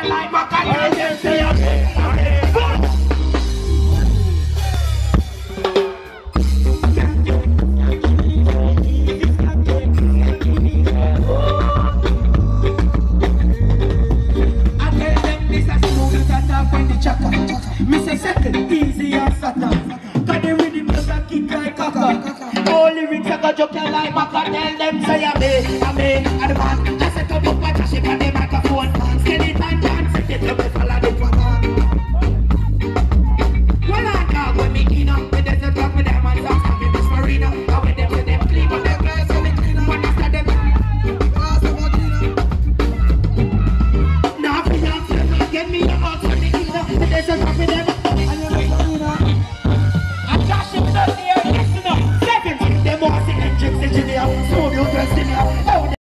girl like Maca tell them say amen. Me say second, easy and satan. Cause the rhythm just a kick like caca. All lyrics I got joke like Maca tell them say amen, amen. And the man, I set up